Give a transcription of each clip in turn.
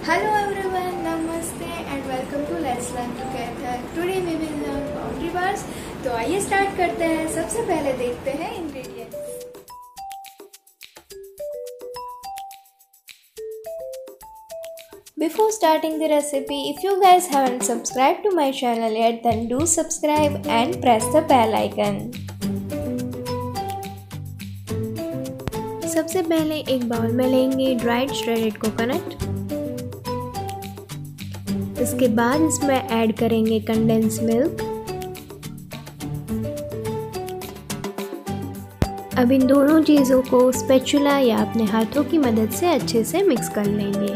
Hello everyone, Namaste and welcome to Let's Learn Together. Today we will learn boundary bars. तो आइए start करते हैं। सबसे पहले देखते हैं ingredients. Before starting the recipe, if you guys haven't subscribed to my channel yet, then do subscribe and press the bell icon. सबसे पहले एक बाउल में लेंगे ड्राइड श्रेडेड कोकोनट। इसके बाद इसमें ऐड करेंगे कंडेंस मिल्क। अब इन दोनों चीज़ों को स्पैचुला या अपने हाथों की मदद से अच्छे से मिक्स कर लेंगे।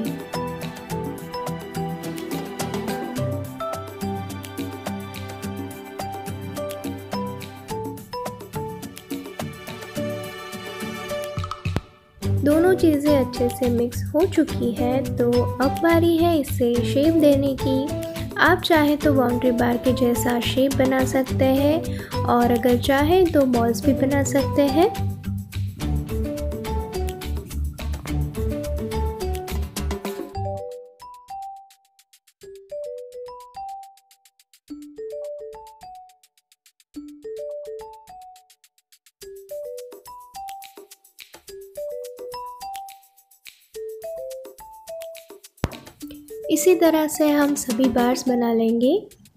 दोनों चीज़ें अच्छे से मिक्स हो चुकी है, तो अब बारी है इसे शेप देने की। आप चाहे तो बाउंड्री बार के जैसा शेप बना सकते हैं और अगर चाहे तो बॉल्स भी बना सकते हैं। इसी तरह से हम सभी बार्स बना लेंगे।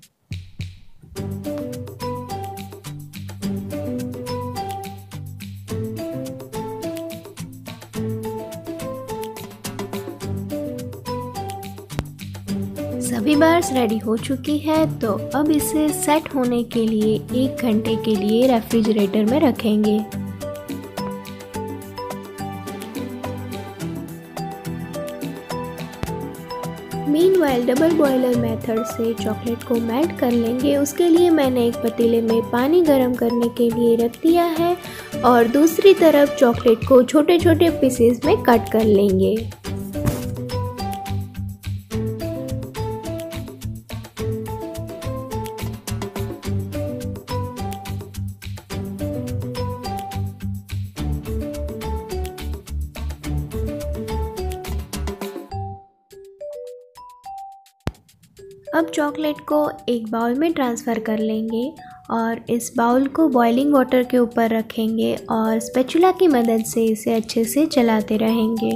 सभी बार्स रेडी हो चुकी है, तो अब इसे सेट होने के लिए 1 घंटे के लिए रेफ्रिजरेटर में रखेंगे। मीनवाइल डबल बॉयलर मेथड से चॉकलेट को मेल्ट कर लेंगे। उसके लिए मैंने एक पतीले में पानी गर्म करने के लिए रख दिया है और दूसरी तरफ चॉकलेट को छोटे छोटे पीसेस में कट कर लेंगे। अब चॉकलेट को एक बाउल में ट्रांसफ़र कर लेंगे और इस बाउल को बॉइलिंग वाटर के ऊपर रखेंगे और स्पैचुला की मदद से इसे अच्छे से चलाते रहेंगे।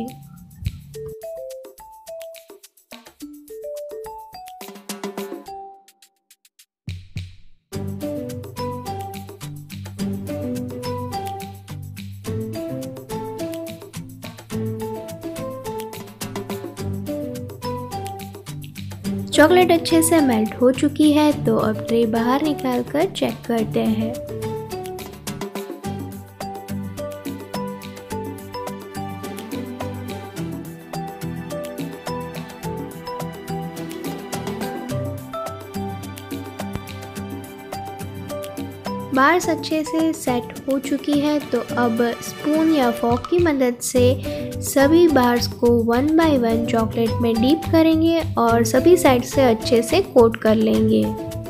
चॉकलेट अच्छे से मेल्ट हो चुकी है, तो अब ट्रे बाहर निकाल कर चेक करते हैं। बार्स अच्छे से सेट हो चुकी है, तो अब स्पून या फॉर्क की मदद से सभी बार्स को 1 बाय 1 चॉकलेट में डीप करेंगे और सभी साइड से अच्छे से कोट कर लेंगे।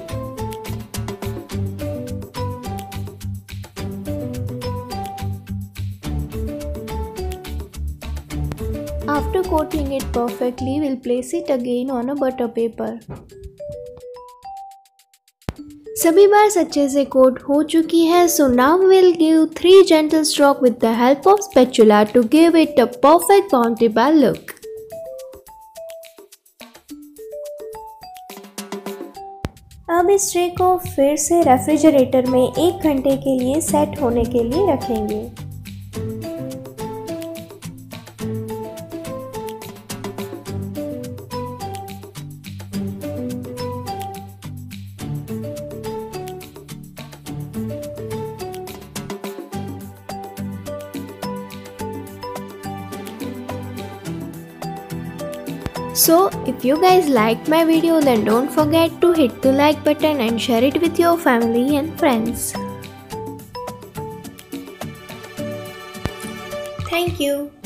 After coating it perfectly, we'll place it again on a butter paper. सभी बार्स अच्छे से कोट हो चुकी है, so now we'll give 3 gentle strokes with the help of spatula to give it a perfect boundary bar look. अब इस tray को फिर से रेफ्रिजरेटर में 1 घंटे के लिए सेट होने के लिए रखेंगे। So if you guys liked my video, then don't forget to hit the like button and share it with your family and friends. Thank you.